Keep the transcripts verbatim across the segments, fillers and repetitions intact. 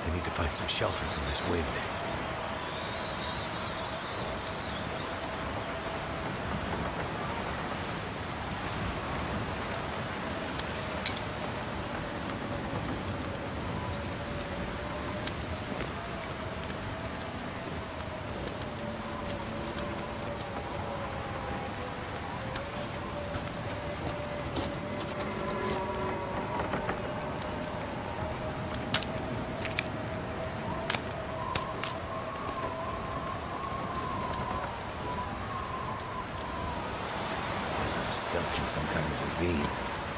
I need to find some shelter from this wind. I'm stuck in some kind of ravine.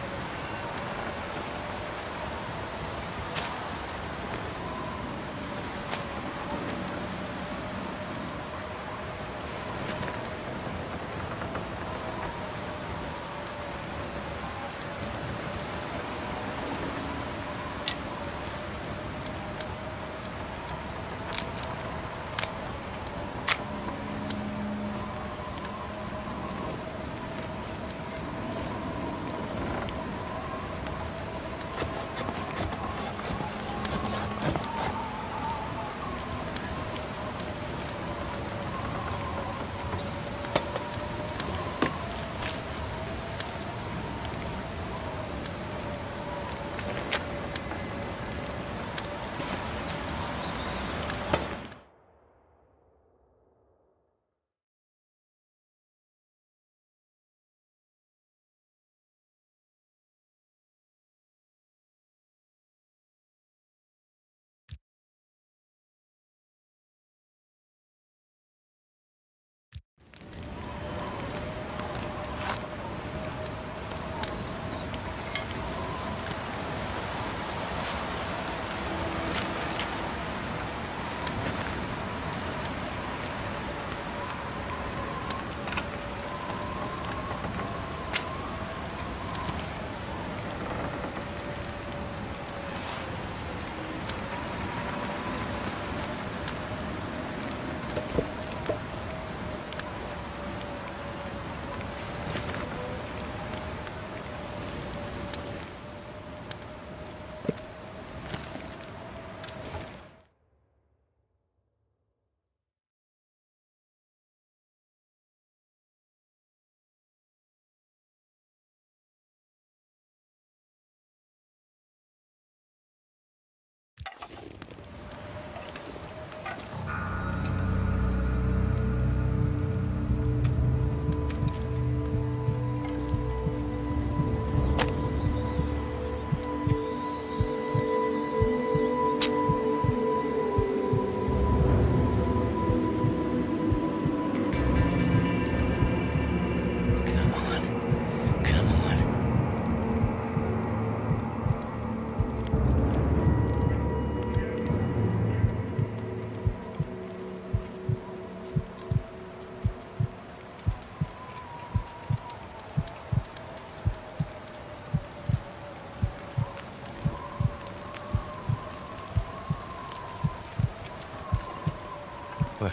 Well,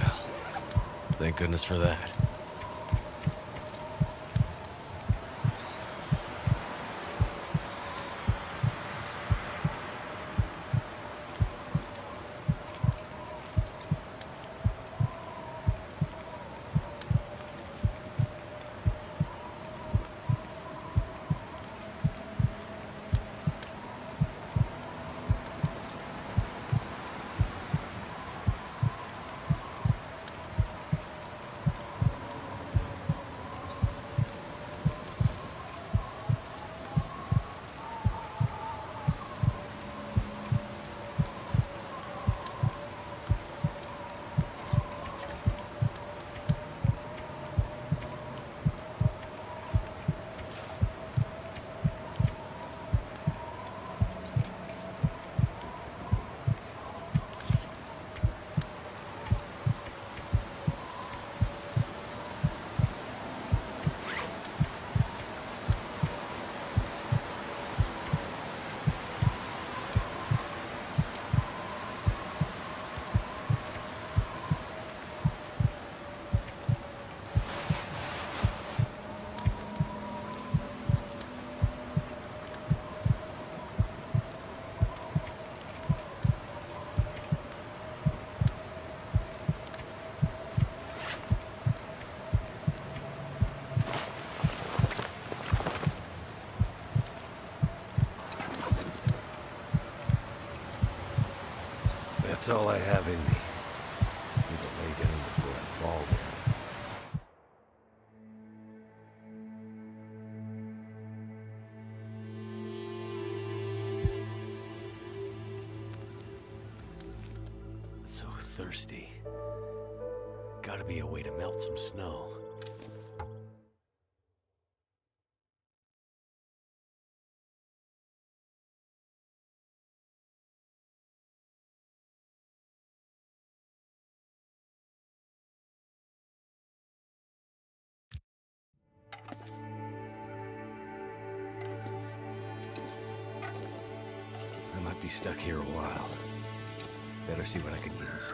thank goodness for that. That's all I have in me. Need to lay down before I fall down. So thirsty. Gotta be a way to melt some snow. I might be stuck here a while. Better see what I can use.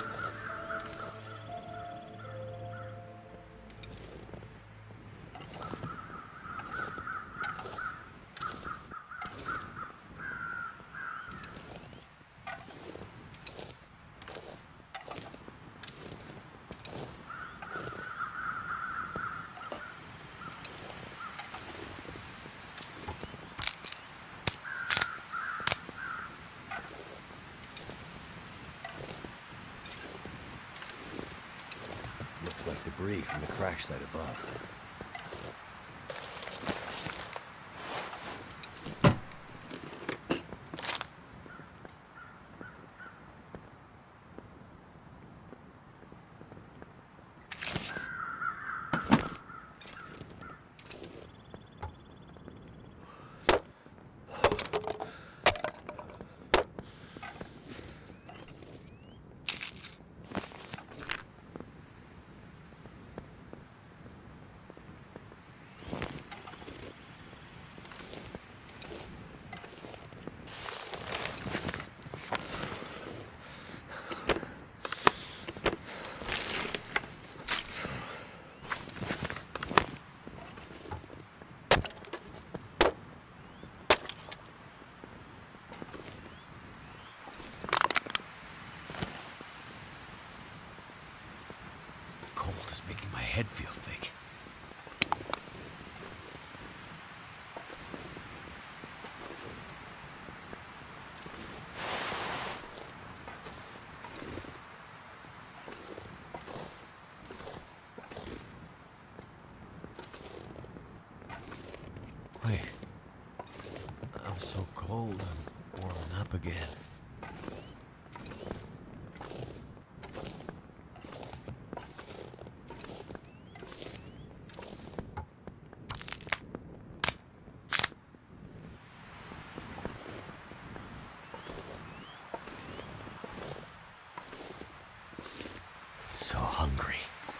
Looks like debris from the crash site above. Cold is making my head feel thick. Wait. I'm so cold, I'm warming up again. So hungry.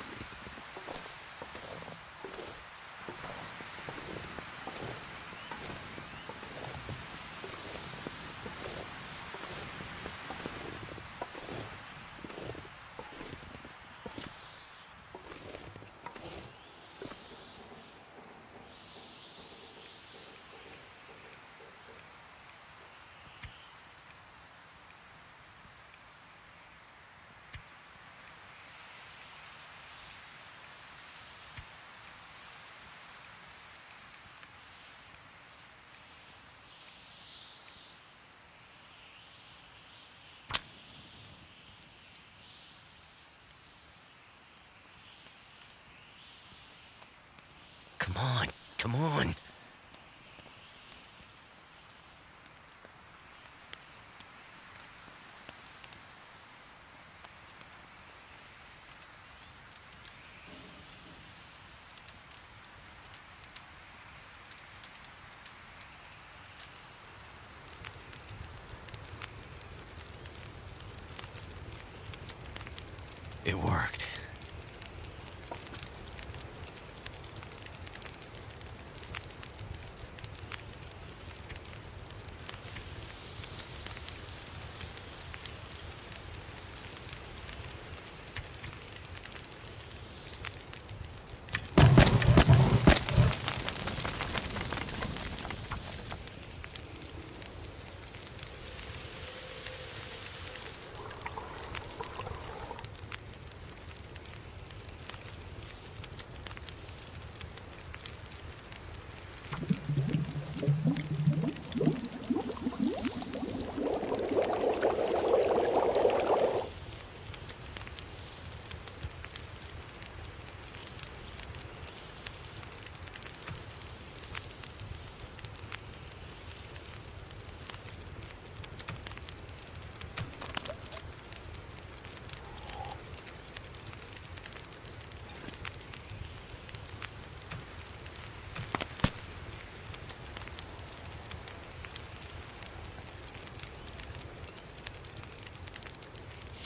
Come on, come on. It worked.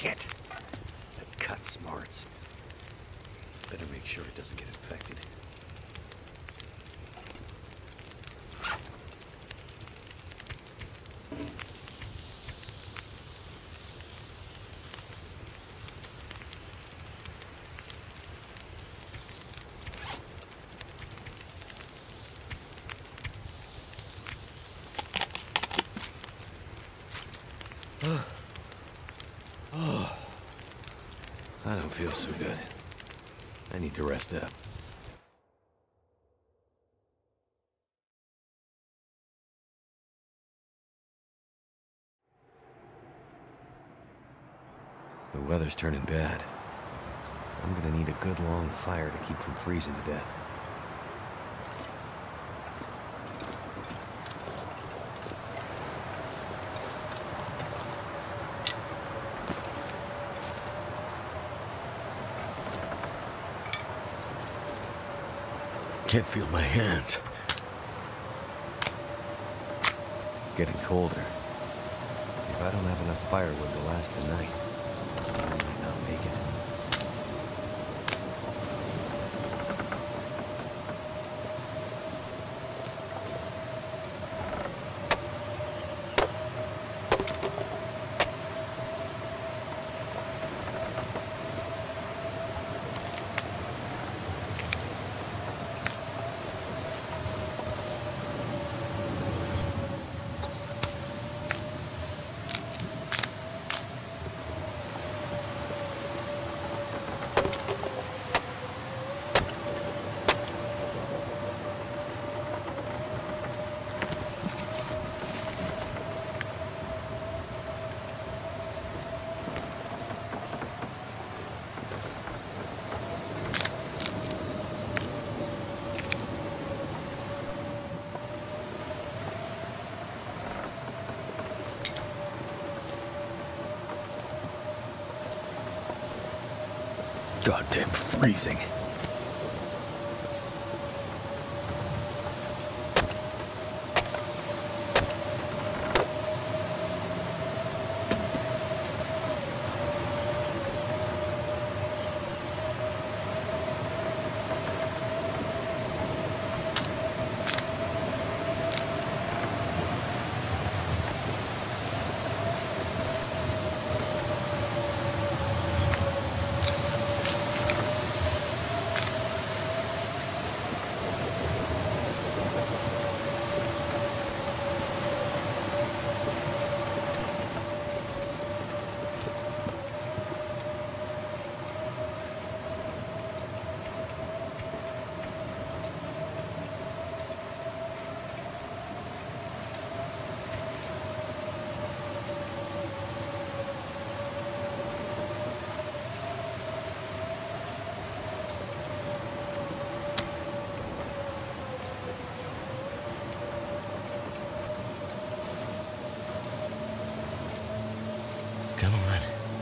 it! That cut smarts. Better make sure it doesn't get infected. Oh, I don't feel so good. I need to rest up. The weather's turning bad. I'm gonna need a good long fire to keep from freezing to death. Can't feel my hands. Getting colder. If I don't have enough firewood to last the night, I might not make it. Goddamn freezing. Come on.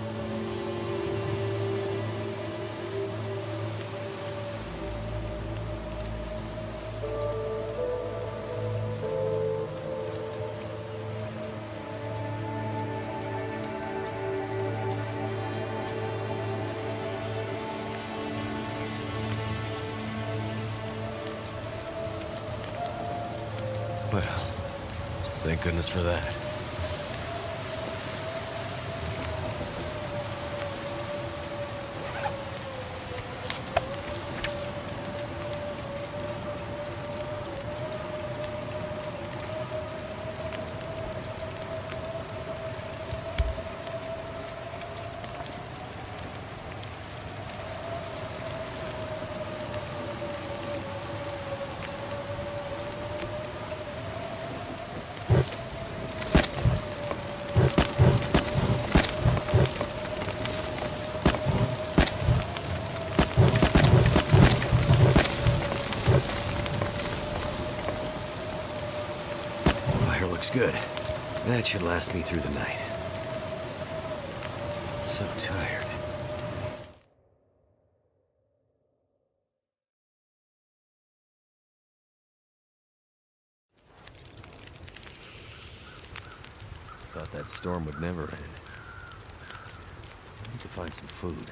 Well, thank goodness for that. Looks good. That should last me through the night. So tired. Thought that storm would never end. to find some food.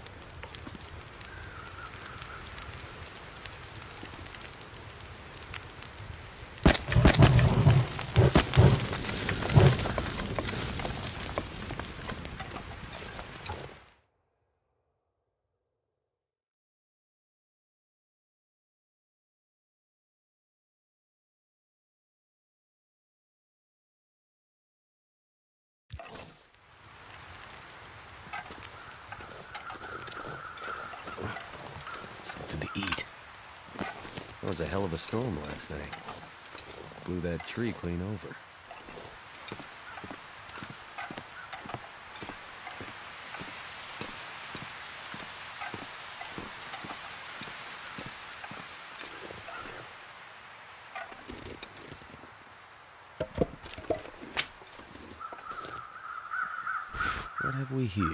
Something to eat. That was a hell of a storm last night. Blew that tree clean over. What have we here?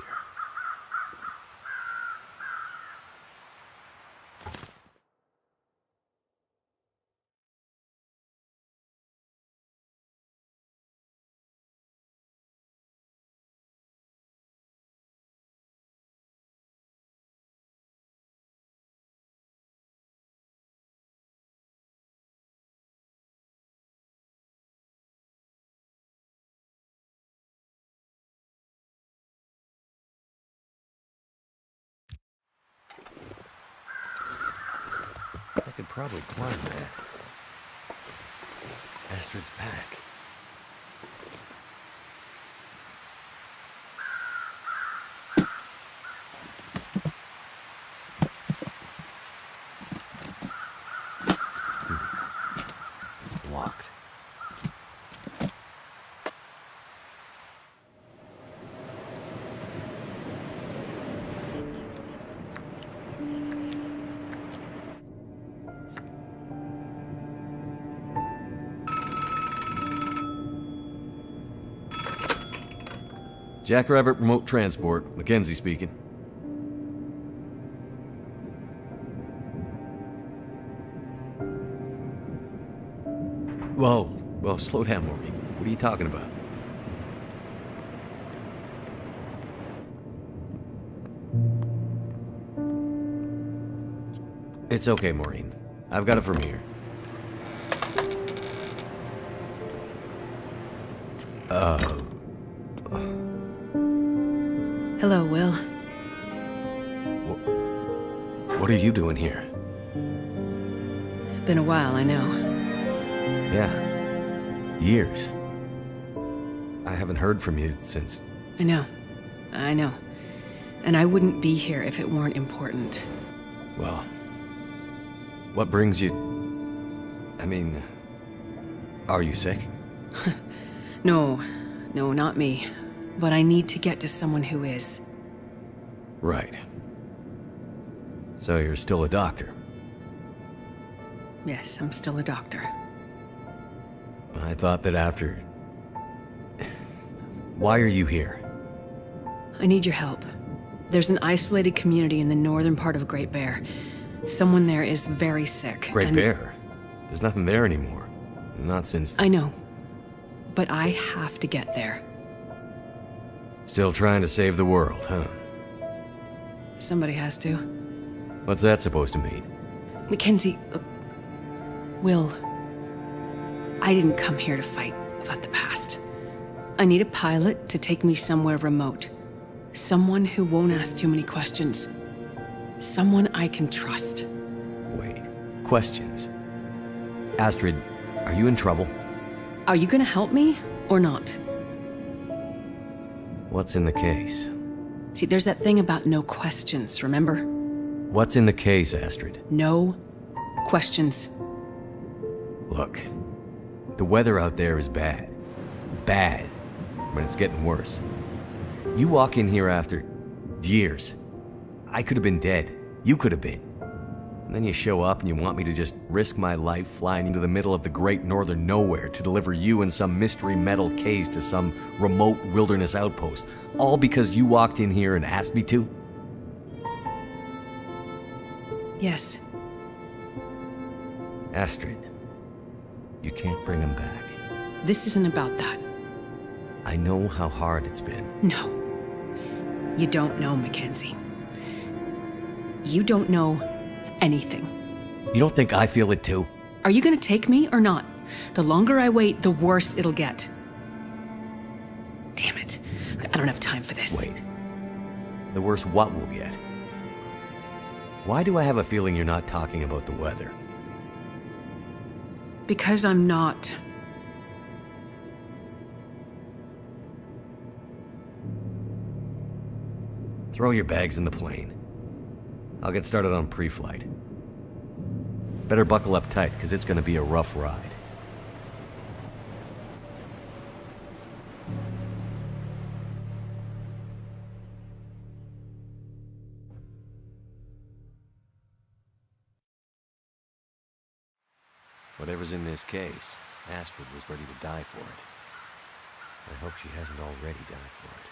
I could probably climb that. Astrid's pack. Hmm. Locked. Jackrabbit Remote Transport, Mackenzie speaking. Whoa, whoa, slow down, Maureen. What are you talking about? It's okay, Maureen. I've got it from here. Uh... Hello, Will. What are you doing here? It's been a while, I know. Yeah. Years. I haven't heard from you since... I know. I know. And I wouldn't be here if it weren't important. Well... What brings you... I mean... Are you sick? No. No, not me. But I need to get to someone who is. Right. So you're still a doctor? Yes, I'm still a doctor. I thought that after... Why are you here? I need your help. There's an isolated community in the northern part of Great Bear. Someone there is very sick. Great and... Bear? There's nothing there anymore. Not since... I know. But I have to get there. Still trying to save the world, huh? Somebody has to. What's that supposed to mean? Mackenzie... Uh, Will... I didn't come here to fight about the past. I need a pilot to take me somewhere remote. Someone who won't ask too many questions. Someone I can trust. Wait. Questions? Astrid, are you in trouble? Are you gonna help me, or not? What's in the case? See, there's that thing about no questions, remember? What's in the case, Astrid? No questions. Look, the weather out there is bad. Bad. But it's getting worse. You walk in here after years. I could have been dead. You could have been. And then you show up and you want me to just risk my life flying into the middle of the great northern nowhere to deliver you in some mystery metal case to some remote wilderness outpost, all because you walked in here and asked me to? Yes. Astrid, you can't bring him back. This isn't about that. I know how hard it's been. No. You don't know, Mackenzie. You don't know anything. You don't think I feel it too? Are you gonna take me or not? The longer I wait, the worse it'll get. Damn it. I don't have time for this. Wait. The worse what we'll get? Why do I have a feeling you're not talking about the weather? Because I'm not. Throw your bags in the plane. I'll get started on pre-flight. Better buckle up tight, because it's going to be a rough ride. Whatever's in this case, Astrid was ready to die for it. I hope she hasn't already died for it.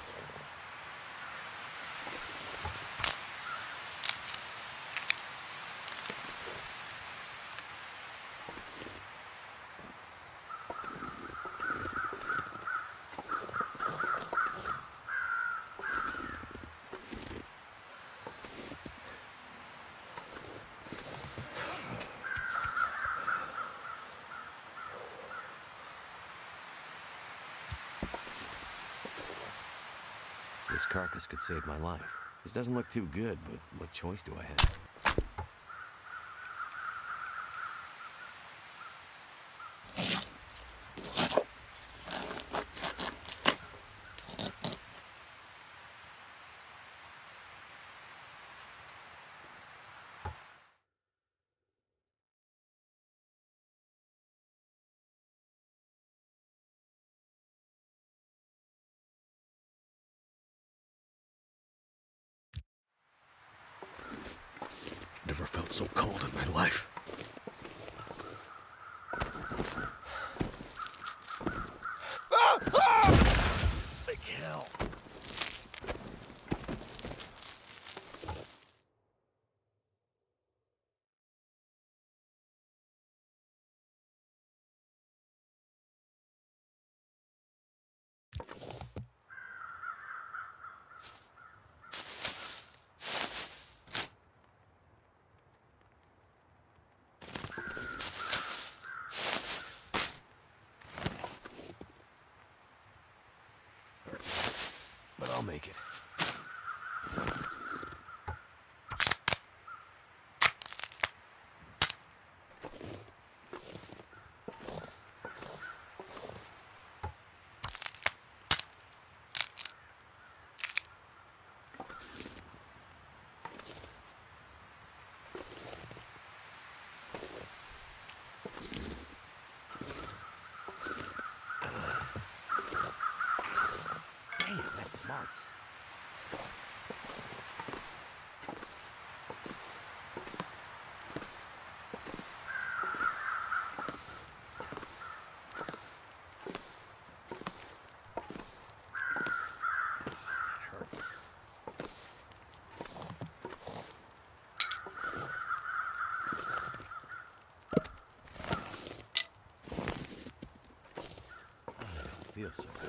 This carcass could save my life. This doesn't look too good, but what choice do I have? Never felt so cold in my life. Like hell. But I'll make it. Damn, that's smarts. Hurts. I don't feel so good.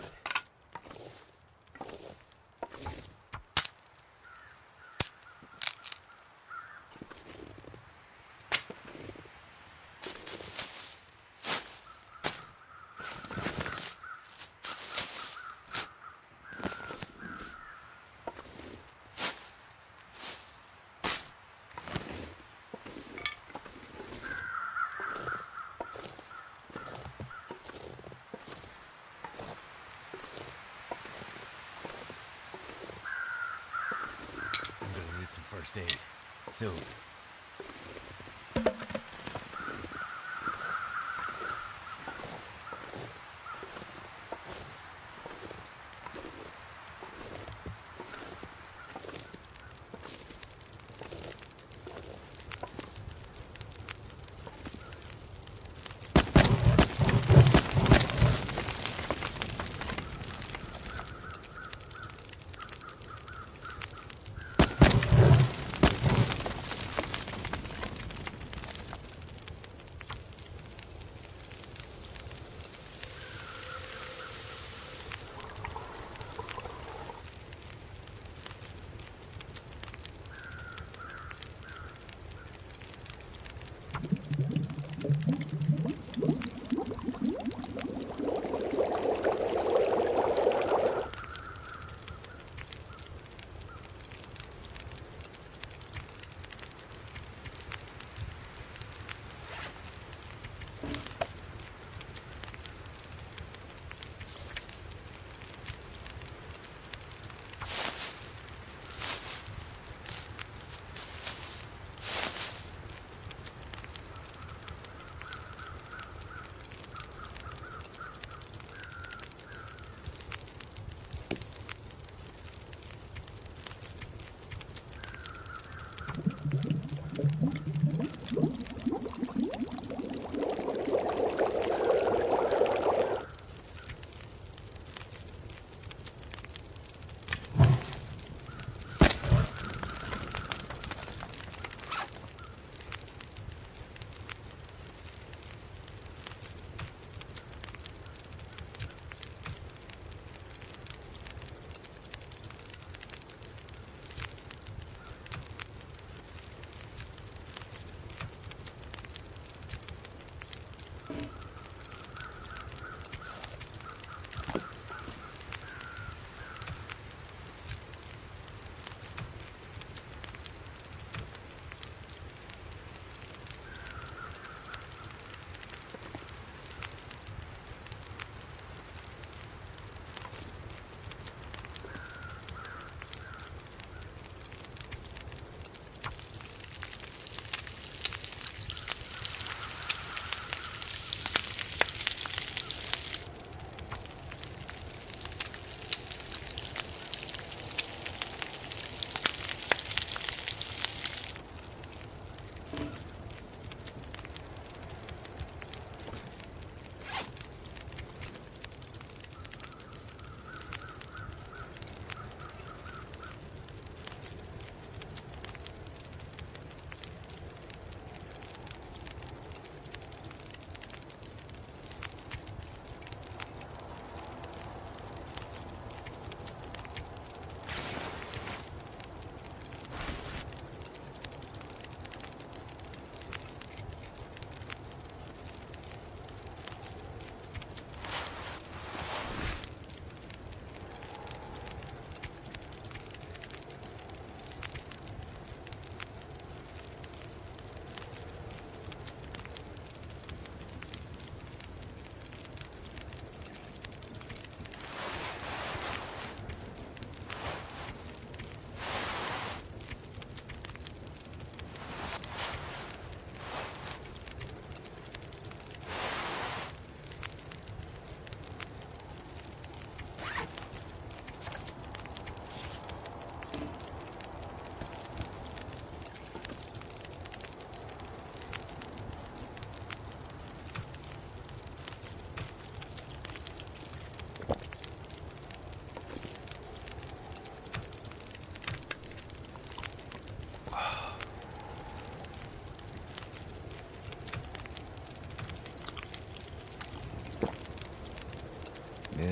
Some first aid soon.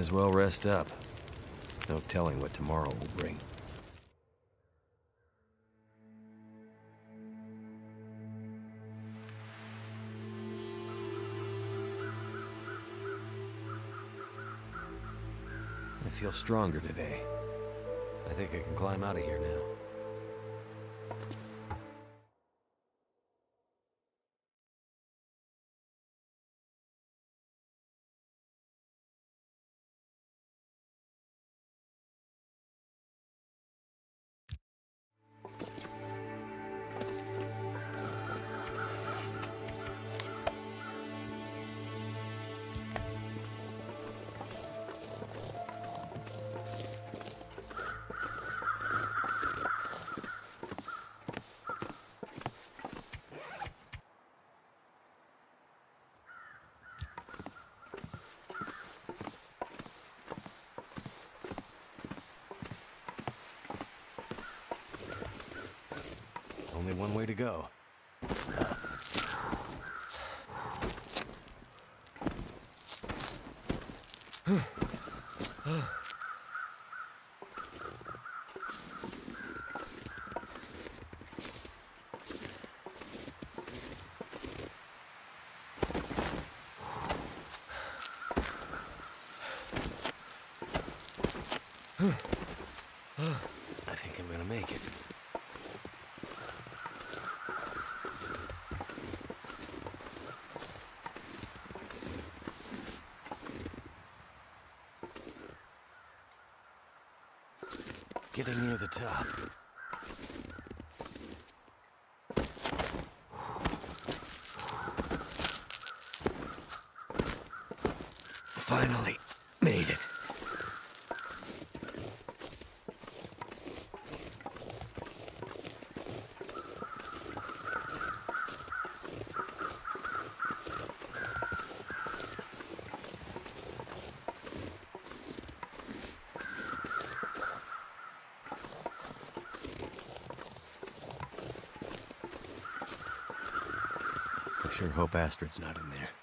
as well rest up. No telling what tomorrow will bring. I feel stronger today. I think I can climb out of here now. Only one way to go. I think I'm gonna make it. Getting near the top. Finally made it. I sure hope Astrid's not in there.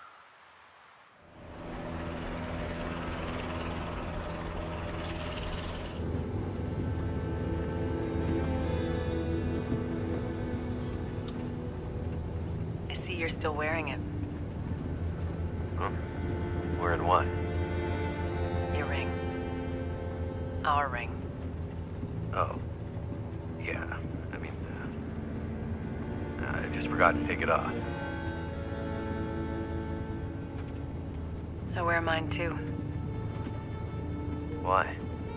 I see you're still wearing it. Huh? Wearing what? Your ring. Our ring. Oh. Yeah. I mean, uh, I just forgot to take it off. I wear mine too. Why?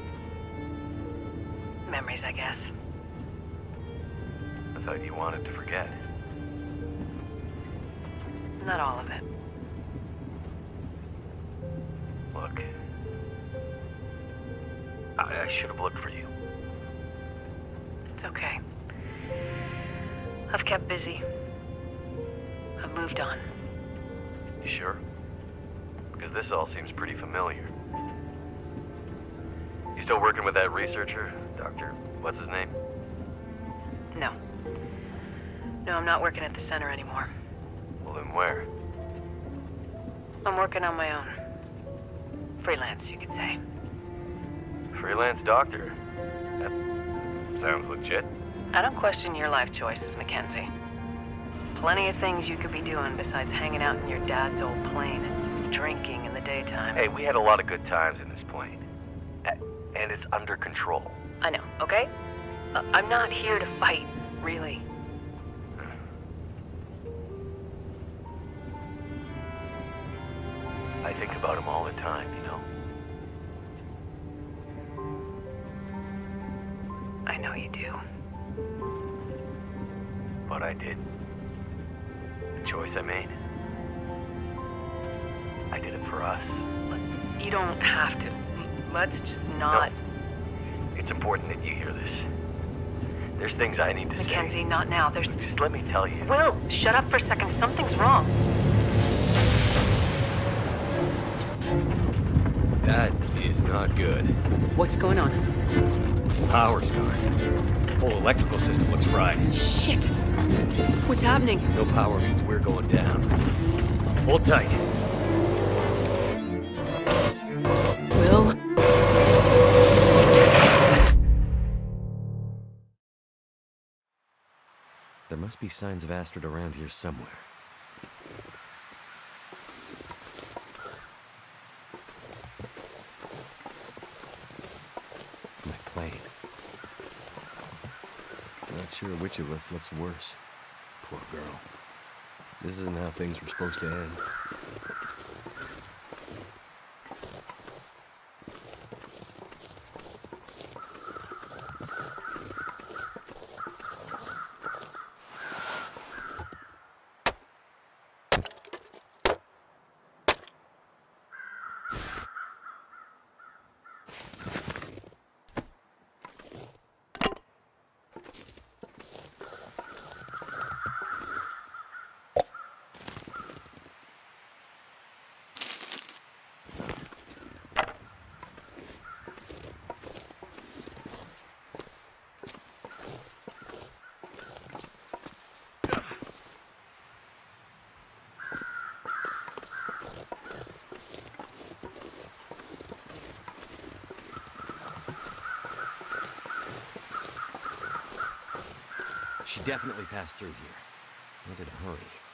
Memories, I guess. I thought you wanted to forget. Not all of it. Look. I, I should have looked for you. It's okay. I've kept busy. I've moved on. You sure? Because this all seems pretty familiar. You still working with that researcher? Doctor, what's his name? No. No, I'm not working at the center anymore. Well, then where? I'm working on my own. Freelance, you could say. Freelance doctor? That sounds legit. I don't question your life choices, Mackenzie. Plenty of things you could be doing besides hanging out in your dad's old plane and drinking in the daytime. Hey, we had a lot of good times in this plane. And it's under control. I know, okay? Uh, I'm not here to fight, really. I think about him all the time, you know? I know you do. What I did. The choice I made. I did it for us. You don't have to. Let's just not... No. It's important that you hear this. There's things I need to say. Mackenzie, not now. There's... Just let me tell you. Will, shut up for a second. Something's wrong. That is not good. What's going on? Power's gone. Whole electrical system looks fried. Shit! What's happening? No power means we're going down. Hold tight. must be signs of Astrid around here somewhere. My plane. Not sure which of us looks worse. Poor girl. This isn't how things were supposed to end. She definitely passed through here. Not in a hurry.